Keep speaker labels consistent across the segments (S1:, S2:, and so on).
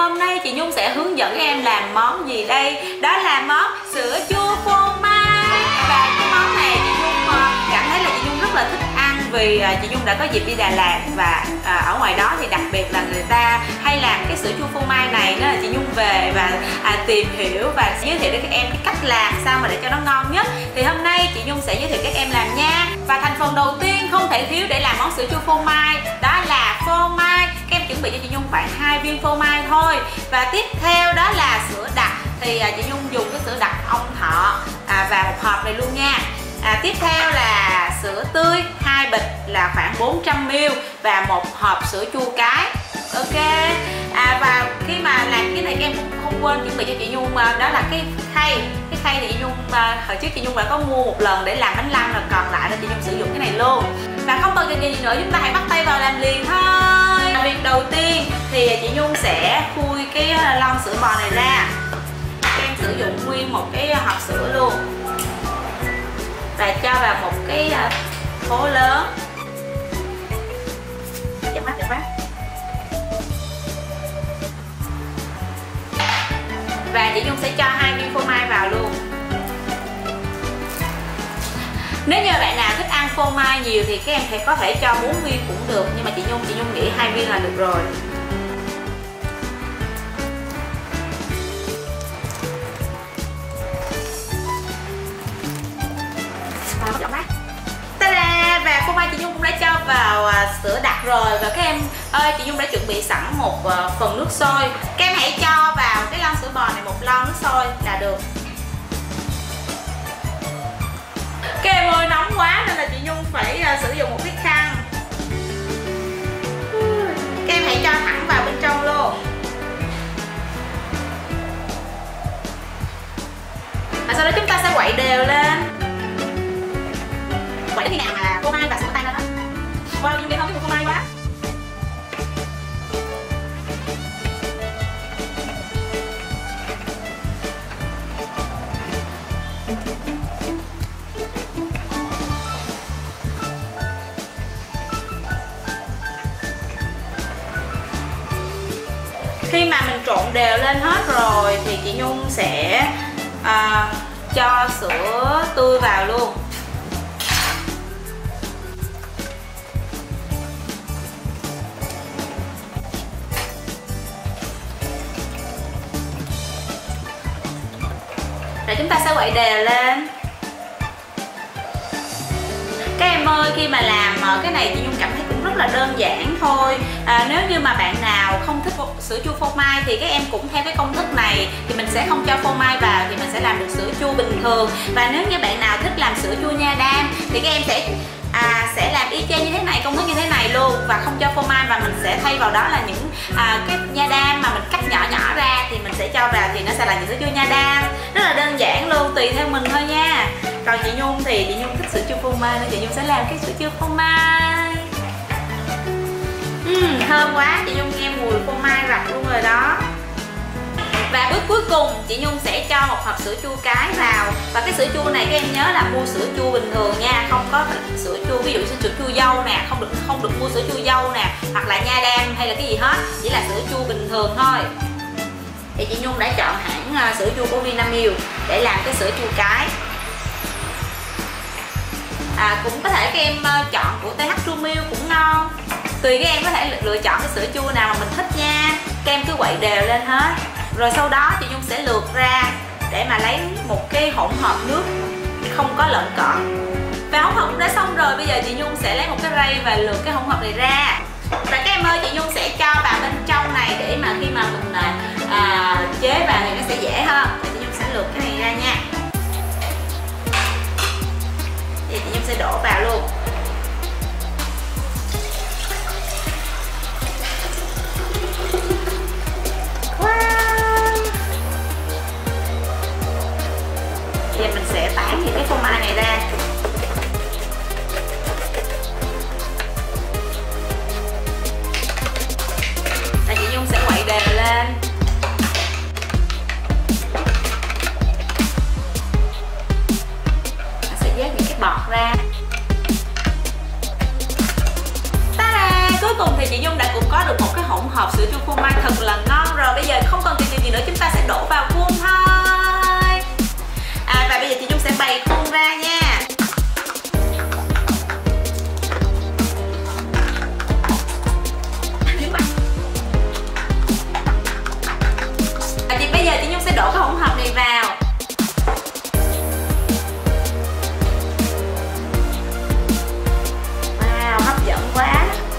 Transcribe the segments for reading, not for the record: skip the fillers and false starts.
S1: hôm nay chị Nhung sẽ hướng dẫn các em làm món gì đây? Đó là món sữa chua phô mai. Và cái món này chị Nhung cảm thấy là chị Nhung rất là thích ăn, vì chị Nhung đã có dịp đi Đà Lạt và ở ngoài đó thì đặc biệt là người ta hay làm cái sữa chua phô mai này, nên là chị Nhung về và tìm hiểu và giới thiệu đến các em cái cách làm sao mà để cho nó ngon nhất. Thì hôm nay chị Nhung sẽ giới thiệu các em làm nha. Và thành phần đầu tiên không thể thiếu để làm món sữa chua phô mai đó là phô mai. Các em chuẩn bị cho chị Nhung khoảng 2 viên phô mai thôi. Và tiếp theo đó là sữa đặc, thì chị Nhung dùng cái sữa đặc Ông Thọ và một hộp này luôn nha. Tiếp theo là sữa tươi 2 bịch là khoảng 400ml và một hộp sữa chua cái. Ok. Và khi mà làm cái này các em cũng không quên chuẩn bị cho chị Nhung đó là cái khay. Cái khay thì chị Nhung hồi trước chị Nhung đã có mua một lần để làm bánh lăng, rồi còn lại là chị Nhung sử dụng cái này luôn. Và không còn gì nữa, chúng ta hãy bắt tay vào làm liền thôi. Việc đầu tiên thì chị Nhung sẽ khui cái lon sữa bò này ra. Các em sử dụng nguyên một cái hộp sữa luôn và cho vào một cái hố lớn. Chậm mắt. Và chị Nhung sẽ cho 2 viên phô mai vào luôn. Nếu như bạn nào thích ăn phô mai nhiều thì các em có thể cho 4 viên cũng được, nhưng mà chị Nhung nghĩ 2 viên là được rồi. Ta-da! Và phô mai chị Nhung cũng đã cho vào sữa đặc rồi. Và các em ơi, chị Nhung đã chuẩn bị sẵn một phần nước sôi. Các em hãy cho vào cái lon sữa bò này một lon nước sôi là được. Các em ơi, nóng quá nên là chị Nhung phải sử dụng một cái khăn. Các em hãy cho thẳng vào bên trong luôn. Và sau đó chúng ta sẽ quậy đều lên. Quậy đến khi nào mà phô mai và sữa tan lên hết. Wow, Nhung nghe không cái mùi phô mai quá. Khi mà mình trộn đều lên hết rồi thì chị Nhung sẽ cho sữa tươi vào luôn. Rồi chúng ta sẽ quậy đều lên. Các em ơi, khi mà làm cái này chị Nhung cảm thấy cũng rất là đơn giản thôi. Nếu như mà bạn nào không thích sữa chua phô mai thì các em cũng theo cái công thức này thì mình sẽ không cho phô mai vào, thì mình sẽ làm được sữa chua bình thường. Và nếu như bạn nào thích làm sữa chua nha đam thì các em sẽ làm y chang như thế này, công thức như thế này luôn, và không cho phô mai, và mình sẽ thay vào đó là những cái nha đam mà mình cắt nhỏ nhỏ ra thì mình sẽ cho vào, thì nó sẽ là những sữa chua nha đam. Rất là đơn giản luôn, tùy theo mình thôi nha. Còn chị Nhung thì chị Nhung thích sữa chua phô mai nên chị Nhung sẽ làm cái sữa chua phô mai. Thơm quá, chị Nhung nghe mùi phô mai rập luôn rồi đó. Và bước cuối cùng chị Nhung sẽ cho một hộp sữa chua cái vào. Và cái sữa chua này các em nhớ là mua sữa chua bình thường nha, không có sữa chua ví dụ như sữa chua dâu nè, không được mua sữa chua dâu nè, hoặc là nha đam hay là cái gì hết, chỉ là sữa chua bình thường thôi. Thì chị Nhung đã chọn hãng sữa chua của Vinamilk để làm cái sữa chua cái. Cũng có thể các em chọn của TH True Milk cũng ngon. Tùy các em có thể lựa chọn cái sữa chua nào mà mình thích nha. Các em cứ quậy đều lên hết. Rồi sau đó chị Nhung sẽ lượt ra để mà lấy một cái hỗn hợp nước không có lợn cọt. Và hỗn hợp cũng đã xong rồi, bây giờ chị Nhung sẽ lấy một cái rây và lượt cái hỗn hợp này ra. Và các em ơi, chị Nhung sẽ cho vào bên trong này để mà khi mà mình chế vào thì nó sẽ dễ hơn. Chị Nhung sẽ lượt cái này ra nha. Thì chị Nhung sẽ đổ vào luôn. Giờ mình sẽ tán những cái phô mai này ra. Và chị Nhung sẽ quậy đều lên. Mình sẽ vớt những cái bọt ra. Ta-da! Cuối cùng thì chị Nhung đã cũng có được một cái hỗn hợp sữa chua phô mai thật là ngon rồi. Bây bây giờ không cần tiền gì nữa, chúng ta sẽ đổ vào khuôn thôi. Và bây giờ chị Nhung sẽ bày khuôn ra nha. Bây giờ chị Nhung sẽ đổ cái hỗn hợp này vào. Wow, hấp dẫn quá.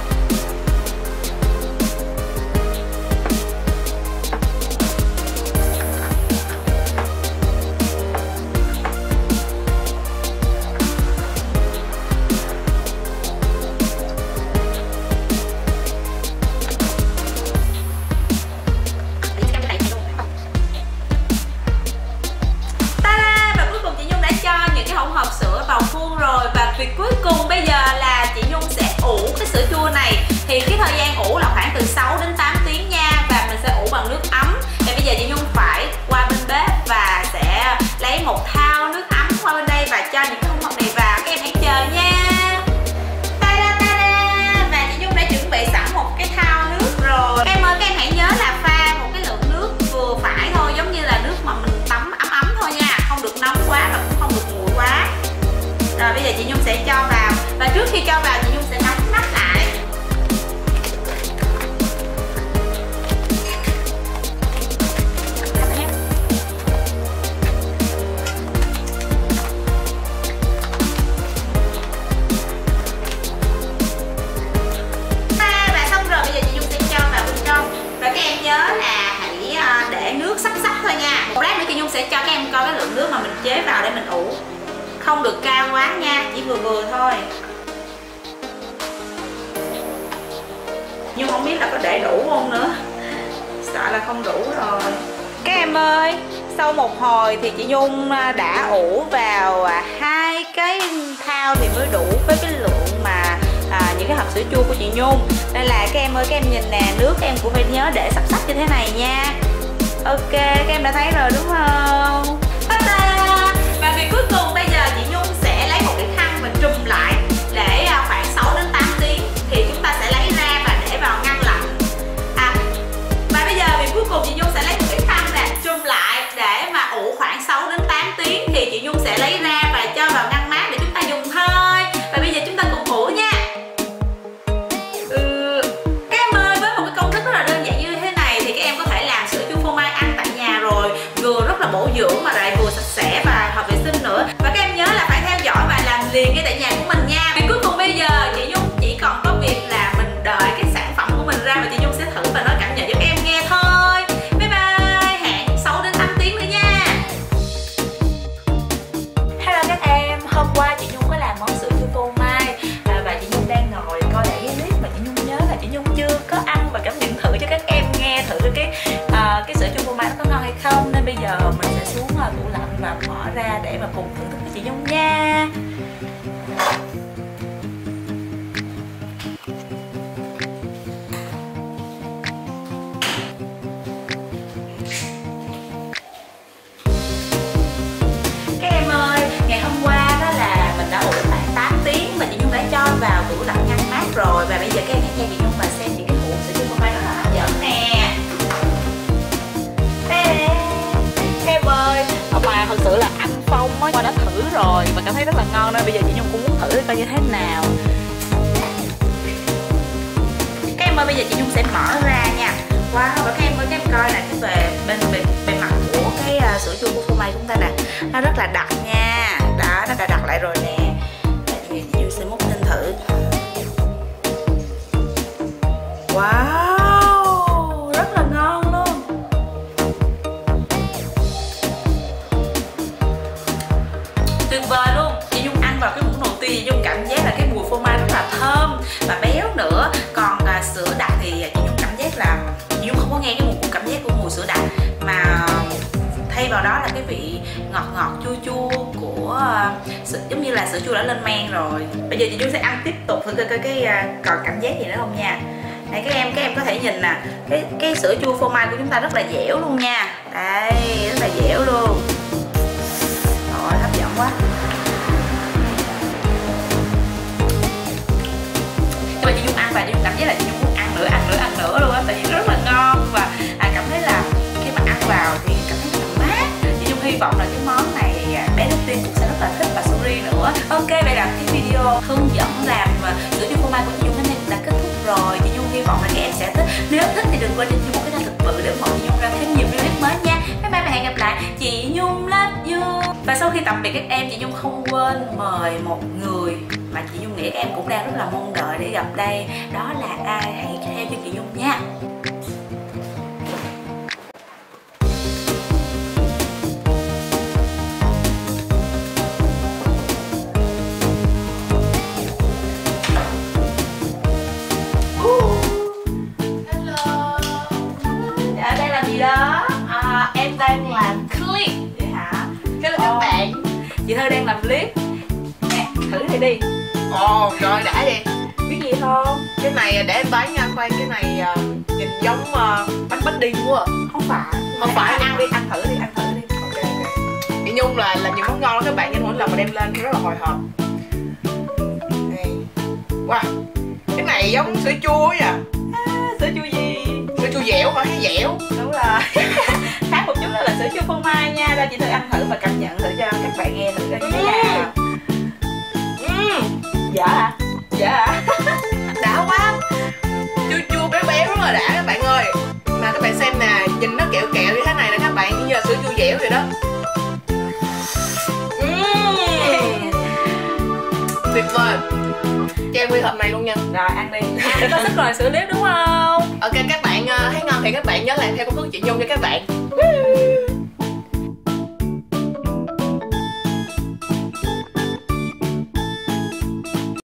S1: Sữa vào khuôn rồi, và việc cuối cùng bây giờ là chị Nhung sẽ ủ cái sữa chua này. Thì cái thời gian ủ là khoảng từ 6 đến 8 tiếng nha, và mình sẽ ủ bằng nước ấm. Thì bây giờ chị Nhung phải qua bên bếp và sẽ lấy một thao nước ấm qua bên đây và cho những cái hỗn hợp này vào. Các em hãy chờ nha. Ta-da, ta-da. Và chị Nhung đã chuẩn bị sẵn một cái thao nước rồi. Các em ơi, các em hãy nhớ là pha một cái lượng nước vừa phải thôi, giống như là nước mà mình tắm ấm ấm thôi nha, không được nóng quá và cũng không được nguội quá. Rồi bây giờ chị Nhung sẽ cho vào, và trước khi cho vào chị Nhung sẽ đóng nắp lại. Và xong rồi, bây giờ chị Nhung sẽ cho vào bên trong. Và các em nhớ là hãy để nước sắc sắc thôi nha. Một lát nữa chị Nhung sẽ cho các em coi cái lượng nước mà mình chế vào để mình ủ. Không được cao quá nha, chỉ vừa vừa thôi. Nhưng không biết là có để đủ không nữa. Sợ là không đủ rồi. Các em ơi, sau một hồi thì chị Nhung đã ủ vào 2 cái thao thì mới đủ với cái lượng mà những cái hộp sữa chua của chị Nhung. Nên là các em ơi, các em nhìn nè, nước em cũng phải nhớ để sắc sắc như thế này nha. Ok, các em đã thấy rồi đúng không? Và việc cuối cùng bây giờ chị Nhung sẽ lấy một cái khăn và trùm lại để khoảng 6 đến 8 tiếng thì chúng ta sẽ lấy ra và để vào ngăn lạnh. Và bây giờ việc cuối cùng chị Nhung sẽ lấy một cái khăn nè, trùm lại để mà ủ khoảng 6 đến 8 tiếng thì chị Nhung sẽ lấy ra và cho vào ngăn mát để chúng ta dùng thôi. Và bây giờ chúng ta cùng ủ nha. Các em ơi, với một cái công thức rất là đơn giản như thế này thì các em có thể làm sữa chua phô mai ăn tại nhà rồi, vừa rất là bổ dưỡng mà lại vừa sạch sẽ và hợp vệ sinh nữa. Và các em nhớ là phải theo dõi và làm liền ngay tại nhà của mình nha. Vì cuối cùng bây giờ chị Nhung chỉ còn có việc là mình đợi cái sản phẩm của mình ra và chị Nhung sẽ thử và nói cảm nhận cho các em nghe thôi. Bye bye, hẹn 6 đến 8 tiếng nữa nha. Hello các em, hôm qua chị Nhung có làm món sữa chua phô mai và chị Nhung đang ngồi coi lại cái clip mà chị Nhung nhớ là chị Nhung chưa có ăn và cảm nhận thử cho các em nghe thử cái sữa chua phô mai nó có ngon hay không. Nên bây giờ mình sẽ xuống tủ lạnh và mở ra để mà cùng thưởng thức với chị Nhung nha. Các em ơi, ngày hôm qua đó là mình đã ủ khoảng 8 tiếng và chị Nhung đã cho vào tủ lạnh ngăn mát rồi. Và bây giờ các em hãy theo chị Nhung và xem những cái hũ sữa chua phô mai rất là hấp dẫn nè. Các em ơi, mà thật sự là anh Phong á, qua đã thử rồi và cảm thấy rất là ngon nên bây giờ chị Nhung cũng muốn thử coi như thế nào. Các em ơi, bây giờ chị Nhung sẽ mở ra nha. Wow, và các em ơi, các em coi là cái bề mặt của cái sữa chua của phô mai chúng ta nè, nó rất là đặc nha. Đó, nó đã đặc lại rồi nè. Chị Nhung sẽ múc lên thử. Wow, rất là ngon luôn. Tuyệt vời luôn. Chị Nhung ăn vào cái muỗng đầu tiên, chị Nhung cảm giác là cái mùi phô mai rất là thơm và béo nữa. Còn sữa đặc thì chị Nhung cảm giác là chị Nhung không có nghe cái cảm giác của mùi sữa đặc, mà thay vào đó là cái vị ngọt ngọt chua chua của giống như là sữa chua đã lên men rồi. Bây giờ chị Nhung sẽ ăn tiếp tục thử coi còn cảm giác gì nữa không nha. Đây các em có thể nhìn nè, cái sữa chua phô mai của chúng ta rất là dẻo luôn nha. Đây, rất là dẻo luôn. Rồi, hấp dẫn quá. Nhưng mà chị Nhung ăn và chị Nhung cảm giác là chị Nhung muốn ăn nữa luôn á, tại vì nó rất là ngon và cảm thấy là vọng là cái món này bé Đức Tiên cũng sẽ rất là thích và Suri nữa. Ok, vậy là cái video hướng dẫn làm sữa chua phô mai của chị Nhung đến đây cũng đã kết thúc rồi. Chị Nhung hy vọng là các em sẽ thích. Nếu thích thì đừng quên cho chị Nhung một cái thật bự để ủng hộ chị Nhung ra thêm nhiều video mới nha. Bye bye và hẹn gặp lại. Chị Nhung love you. Và sau khi tạm biệt các em, chị Nhung không quên mời một người mà chị Nhung nghĩ các em cũng đang rất là mong đợi để gặp đây. Đó là ai? Hãy theo cho chị Nhung nha. Đó
S2: em đang làm clip.
S1: vậy hả?
S2: Hello các bạn.
S1: Chị Thơ đang làm clip nè, thử thì đi.
S2: Ồ trời đã vậy.
S1: Biết gì không?
S2: Cái này để em bán nha. Khoan, cái này nhìn giống bánh bánh đi quá.
S1: Không phải.
S2: Không phải.
S1: Ăn đi, ăn thử đi, ăn thử đi.
S2: Ok. Chị Nhung là nhiều món ngon lắm các bạn, nên mỗi lần mà đem lên rất là hồi hộp. Đây. Wow, cái này giống sữa chua vậy à?
S1: Sữa chua gì?
S2: Sữa chua dẻo hả? Hay dẻo?
S1: Đúng rồi. Khác một chút đó là sữa chua phô mai nha. Ra chị Thơ ăn thử và cảm nhận thử cho các bạn nghe thử coi như thế nào. Dạ hả? Dạ hả?
S2: Đã quá. Chua chua béo béo rất là đã các bạn ơi. Mà các bạn xem nè, nhìn nó kẹo kẹo như thế này nè các bạn, như là sữa chua dẻo vậy đó. Tuyệt vời. Cho em nguyên hộp này luôn nha.
S1: Rồi ăn đi. Ăn có sức rồi xử lý đúng không?
S2: Ok các bạn thấy ngon thì các bạn nhớ làm theo công thức chị Nhung cho các bạn.